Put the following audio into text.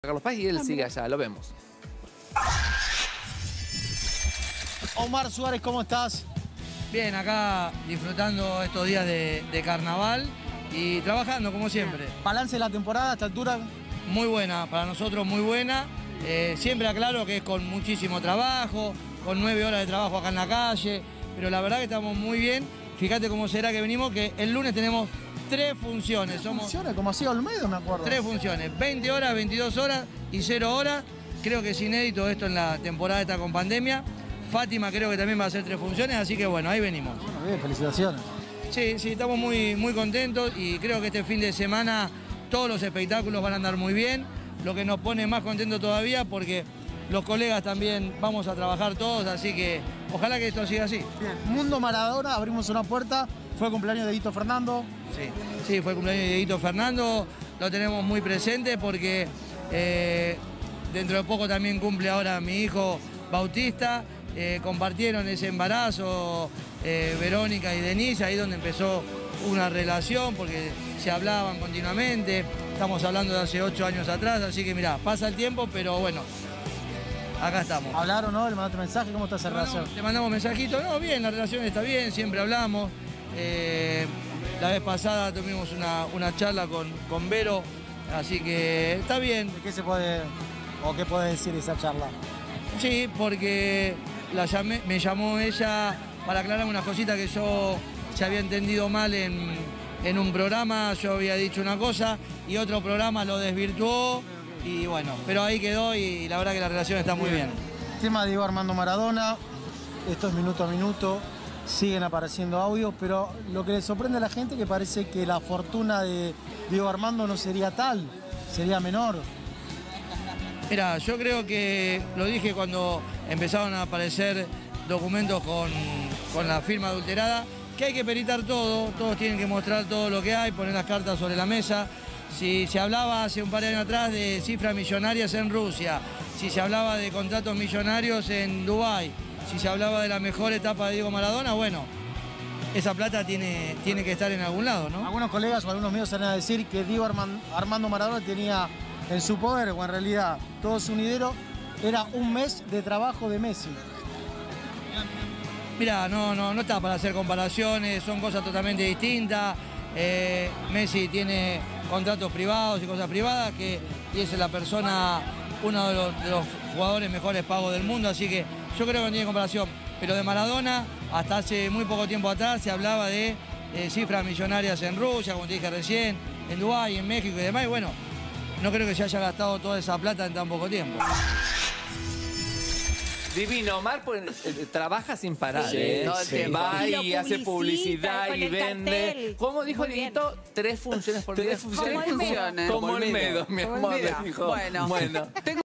Carlos Paz y él sigue allá, lo vemos. Omar Suárez, ¿cómo estás? Bien, acá disfrutando estos días de carnaval y trabajando como siempre. Balance de la temporada a esta altura. Muy buena, para nosotros muy buena. Siempre aclaro que es con muchísimo trabajo, con 9 horas de trabajo acá en la calle, pero la verdad que estamos muy bien. Fíjate cómo será que venimos, que el lunes tenemos 3 funciones. Funciones, como hacía Olmedo, me acuerdo. 3 funciones, 20 horas, 22 horas y 0 horas. Creo que es inédito esto en la temporada esta con pandemia. Fátima creo que también va a hacer 3 funciones, así que bueno, ahí venimos. Bueno, bien, felicitaciones. Sí, estamos muy contentos y creo que este fin de semana todos los espectáculos van a andar muy bien, lo que nos pone más contentos todavía porque los colegas también vamos a trabajar todos, así que ojalá que esto siga así. Bien. Mundo Maradona, abrimos una puerta, fue el cumpleaños de Dieguito Fernando. Sí, fue el cumpleaños de Dieguito Fernando, lo tenemos muy presente porque dentro de poco también cumple ahora mi hijo Bautista. Compartieron ese embarazo Verónica y Denise, ahí donde empezó una relación porque se hablaban continuamente, estamos hablando de hace 8 años atrás, así que mirá, pasa el tiempo, pero bueno, acá estamos. ¿Hablaron, no? ¿Le mandaste mensaje? ¿Cómo está esa relación? Le mandamos mensajitos, no, bien, la relación está bien, siempre hablamos. La vez pasada tuvimos una charla con Vero, así que está bien. ¿De qué se puede, o qué puede decir esa charla? Sí, porque me llamó ella para aclarar unas cositas que yo se había entendido mal en un programa, yo había dicho una cosa y otro programa lo desvirtuó y bueno, pero ahí quedó y la verdad que la relación está muy bien. Tema de Diego Armando Maradona, esto es minuto a minuto, siguen apareciendo audios, pero lo que le sorprende a la gente es que parece que la fortuna de Diego Armando no sería tal, sería menor. Mira, yo creo que lo dije cuando empezaron a aparecer documentos con la firma adulterada, que hay que peritar todo, todos tienen que mostrar todo lo que hay, poner las cartas sobre la mesa. Si se hablaba hace un par de años atrás de cifras millonarias en Rusia, si se hablaba de contratos millonarios en Dubái, si se hablaba de la mejor etapa de Diego Maradona, bueno, esa plata tiene que estar en algún lado, ¿no? Algunos colegas o algunos medios salen a decir que Diego Armando Maradona tenía en su poder, o en realidad todo su dinero, era un mes de trabajo de Messi. Mirá, no está para hacer comparaciones, son cosas totalmente distintas. Messi tiene contratos privados y cosas privadas, y es la persona, uno de los jugadores mejores pagos del mundo, así que yo creo que no tiene comparación. Pero de Maradona, hasta hace muy poco tiempo atrás, se hablaba de cifras millonarias en Rusia, como te dije recién, en Dubái, en México y demás, y bueno, no creo que se haya gastado toda esa plata en tan poco tiempo. Divino, Omar pues, trabaja sin parar. Sí, todo el tiempo. Va Y y hace publicidad con y el vende. cartel. ¿Cómo dijo Muy bien. Dieguito? 3 funciones por día. Como Olmedo. Como Olmedo, mi amor, Mira, dijo. bueno. Bueno.